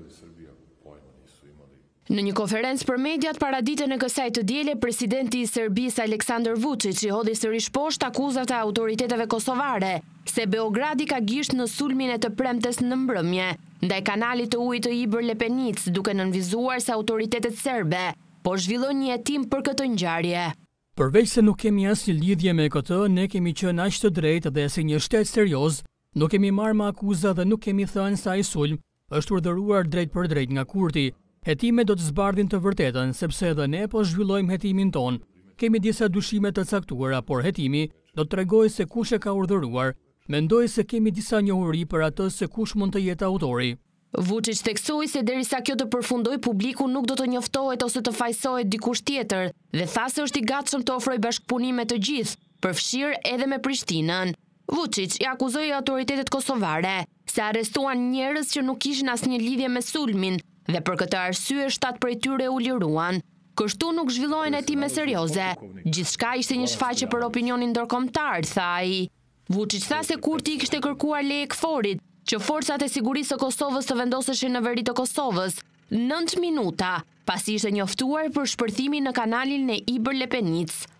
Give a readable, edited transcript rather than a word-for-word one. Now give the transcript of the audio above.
Në një konferencë për mediat para ditën e kësaj të diele, presidenti i Serbisë Aleksandar Vučić i hodhi sërish poshtë akuzat e autoriteteve kosovare se Beogradi ka gisht në sulmin e të premtes në mbrëmje ndaj kanalit të ujit të Ibër Lepenic, duke nënvizuar se autoritetet serbe po zhvillojnë një hetim për këtë ngjarje. Përveç se nuk kemi asnjë lidhje me këtë, ne kemi qenë aq të drejtë dhe si një shtet serioz, nuk kemi marrë me akuza dhe nuk kemi thënë se ai sulm është urdhëruar drejt për drejt nga Kurti. Hetimet do të zbardhin të vërtetën, sepse edhe ne po zhvillojmë hetimin ton. Kemi disa dyshime të caktuara, por hetimi do të tregojë se kush e ka urdhëruar. Mendoj se kemi disa njohuri për atë se kush mund të jetë autori. Vučić theksoi se derisa kjo të përfundojë, publiku nuk do të njoftohet ose të fajsohet dikush tjetër dhe tha se është i gatshëm të ofrojë bashkëpunim me të gjithë, përfshirë edhe me Prishtinën. Vučić i akuzoi autoritetet kosovare se arrestuan njerëz që nuk kishin asnjë lidhje me sulmin dhe për këtë arsye 7 prej tyre u liruan. Kështu nuk zhvillohen hetime serioze. Gjithçka ishte një shfaqje për opinionin ndërkombëtar, tha ai. Vučić tha se Kurti i kishte kërkuar leje KFOR-it që forcat e sigurisë së Kosovës të vendoseshin në veri të Kosovës 9 minuta pasi ishte njoftuar për shpërthimin në kanalin e Ibër Lepenic.